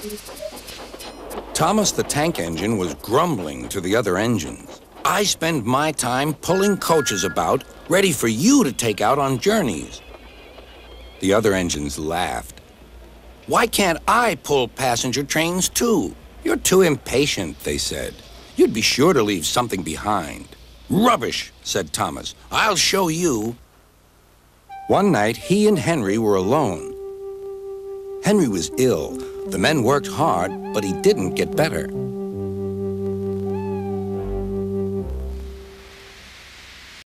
Thomas the Tank Engine was grumbling to the other engines. I spend my time pulling coaches about, ready for you to take out on journeys. The other engines laughed. Why can't I pull passenger trains too? You're too impatient, they said. You'd be sure to leave something behind. Rubbish, said Thomas. I'll show you. One night, he and Henry were alone. Henry was ill. The men worked hard, but he didn't get better.